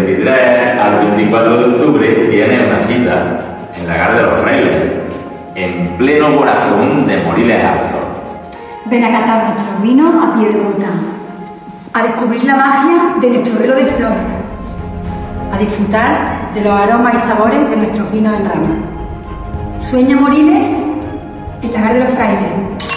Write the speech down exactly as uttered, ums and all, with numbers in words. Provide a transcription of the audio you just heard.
veintitrés al veinticuatro de octubre tienes una cita en Lagar de los Frailes, en pleno corazón de Moriles Altos. Ven a catar nuestros vinos a pie de bota, a descubrir la magia de nuestro velo de flor, a disfrutar de los aromas y sabores de nuestros vinos en rama. Sueña Moriles en Lagar de los Frailes.